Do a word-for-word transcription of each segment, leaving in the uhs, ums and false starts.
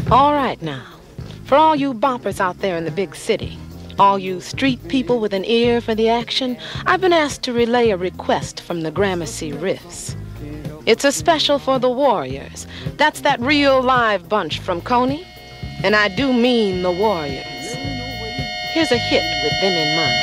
All right now, for all you boppers out there in the big city, all you street people with an ear for the action, I've been asked to relay a request from the Gramercy Riffs. It's a special for the Warriors. That's that real live bunch from Coney, and I do mean the Warriors. Here's a hit with them in mind.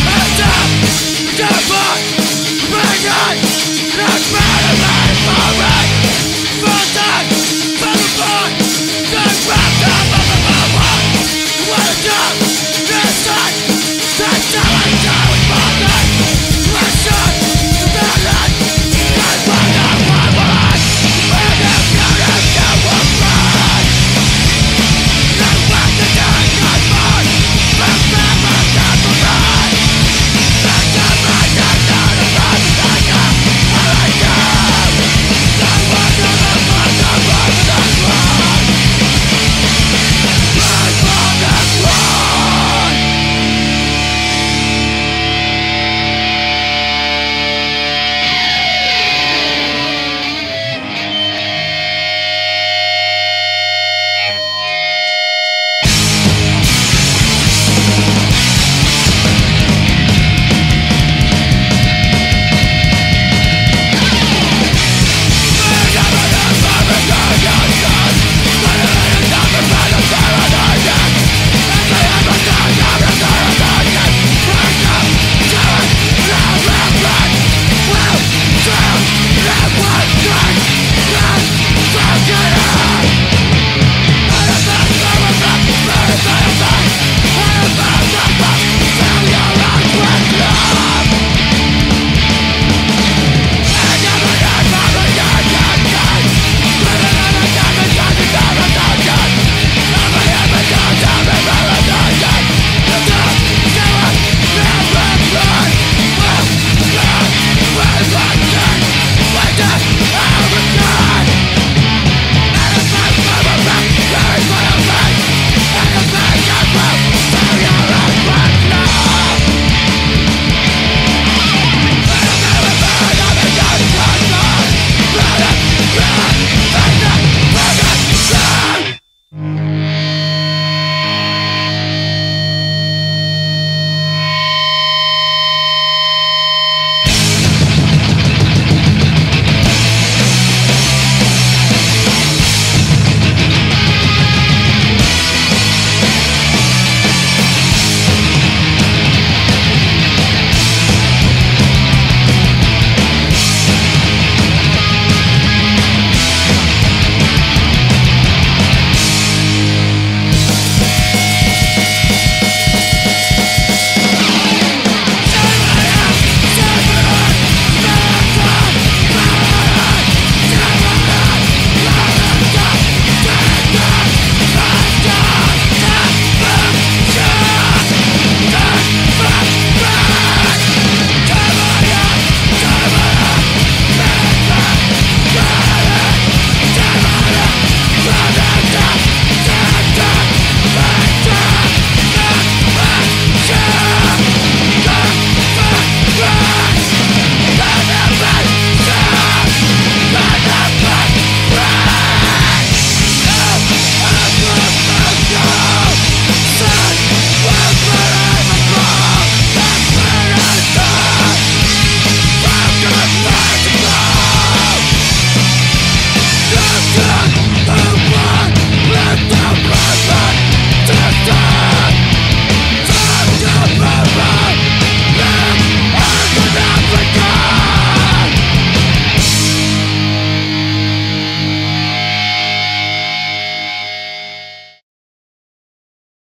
Bring it! Let's make it